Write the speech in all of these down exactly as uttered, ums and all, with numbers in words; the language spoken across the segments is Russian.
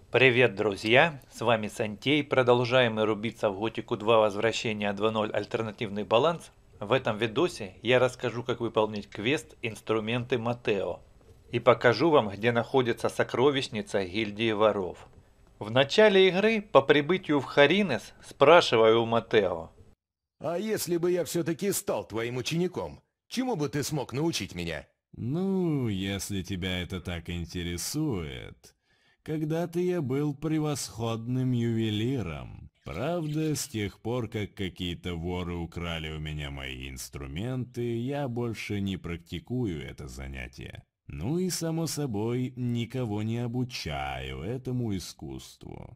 Привет, друзья! С вами Сантей. Продолжаем мы рубиться в Готику два Возвращение два ноль Альтернативный баланс. В этом видосе я расскажу, как выполнить квест «Инструменты Матео» и покажу вам, где находится сокровищница гильдии воров. В начале игры, по прибытию в Харинес, спрашиваю у Матео: А если бы я все-таки стал твоим учеником, чему бы ты смог научить меня? Ну, если тебя это так интересует. Когда-то я был превосходным ювелиром. Правда, с тех пор, как какие-то воры украли у меня мои инструменты, я больше не практикую это занятие. Ну и, само собой, никого не обучаю этому искусству.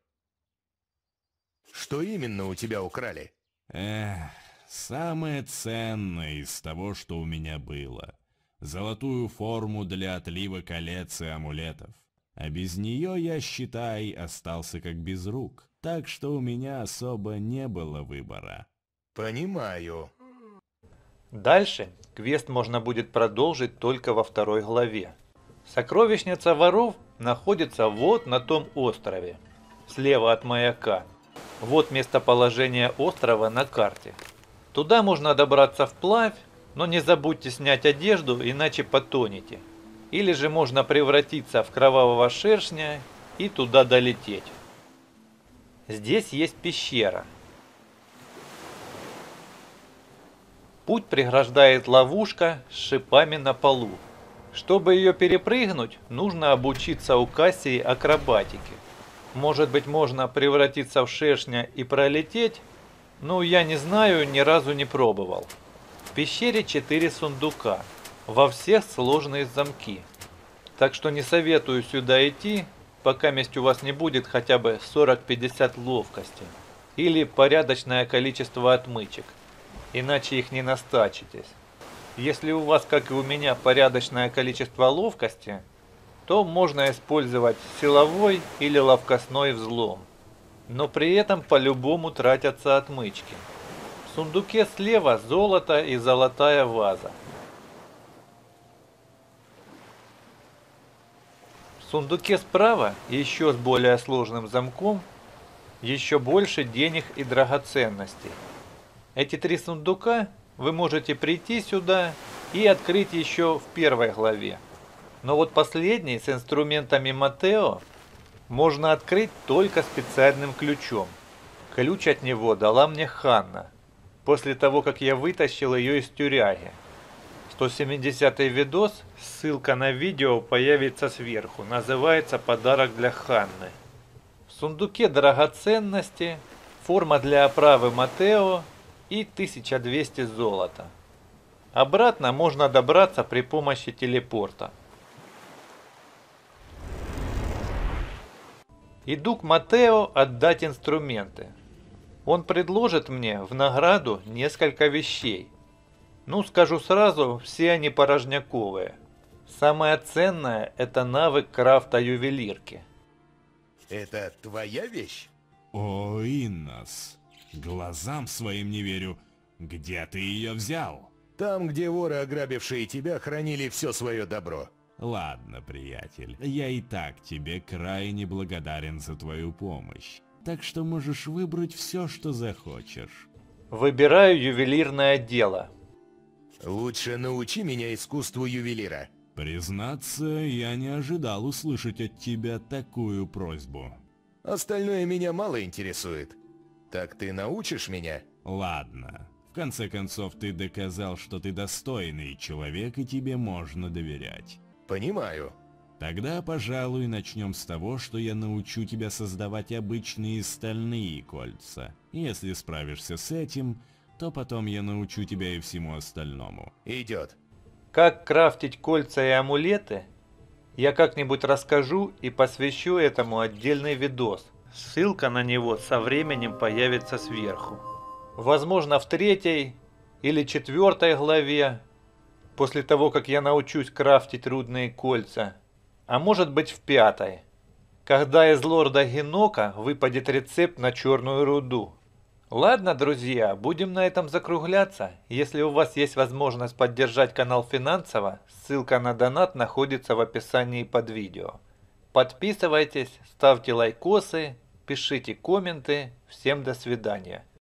Что именно у тебя украли? Эх, самое ценное из того, что у меня было. Золотую форму для отлива колец и амулетов. А без нее, я, считай, остался как без рук. Так что у меня особо не было выбора. Понимаю. Дальше квест можно будет продолжить только во второй главе. Сокровищница воров находится вот на том острове, слева от маяка. Вот местоположение острова на карте. Туда можно добраться вплавь, но не забудьте снять одежду, иначе потонете. Или же можно превратиться в кровавого шершня и туда долететь. Здесь есть пещера. Путь преграждает ловушка с шипами на полу. Чтобы ее перепрыгнуть, нужно обучиться у Кассии акробатике. Может быть, можно превратиться в шершня и пролететь? Ну, я не знаю, ни разу не пробовал. В пещере четыре сундука. Во всех сложные замки. Так что не советую сюда идти, пока месть у вас не будет хотя бы сорок-пятьдесят ловкости. Или порядочное количество отмычек. Иначе их не настачитесь. Если у вас, как и у меня, порядочное количество ловкости, то можно использовать силовой или ловкостной взлом. Но при этом по-любому тратятся отмычки. В сундуке слева золото и золотая ваза. В сундуке справа, еще с более сложным замком, еще больше денег и драгоценностей. Эти три сундука вы можете прийти сюда и открыть еще в первой главе. Но вот последний с инструментами Матео можно открыть только специальным ключом. Ключ от него дала мне Ханна, после того, как я вытащил ее из тюряги. сто семидесятый видос, ссылка на видео появится сверху, называется «Подарок для Ханны». В сундуке драгоценности, форма для оправы Матео и тысяча двести золота. Обратно можно добраться при помощи телепорта. Иду к Матео отдать инструменты. Он предложит мне в награду несколько вещей. Ну, скажу сразу, все они порожняковые. Самое ценное – это навык крафта ювелирки. Это твоя вещь? О, Иннос, глазам своим не верю. Где ты ее взял? Там, где воры, ограбившие тебя, хранили все свое добро. Ладно, приятель, я и так тебе крайне благодарен за твою помощь. Так что можешь выбрать все, что захочешь. Выбираю ювелирное дело. Лучше научи меня искусству ювелира. Признаться, я не ожидал услышать от тебя такую просьбу. Остальное меня мало интересует. Так ты научишь меня? Ладно. В конце концов, ты доказал, что ты достойный человек и тебе можно доверять. Понимаю. Тогда, пожалуй, начнем с того, что я научу тебя создавать обычные стальные кольца. Если справишься с этим, то потом я научу тебя и всему остальному. Идет. Как крафтить кольца и амулеты, я как-нибудь расскажу и посвящу этому отдельный видос. Ссылка на него со временем появится сверху. Возможно, в третьей или четвертой главе, после того, как я научусь крафтить рудные кольца, а может быть в пятой, когда из лорда Генока выпадет рецепт на черную руду. Ладно, друзья, будем на этом закругляться. Если у вас есть возможность поддержать канал финансово, ссылка на донат находится в описании под видео. Подписывайтесь, ставьте лайкосы, пишите комменты. Всем до свидания.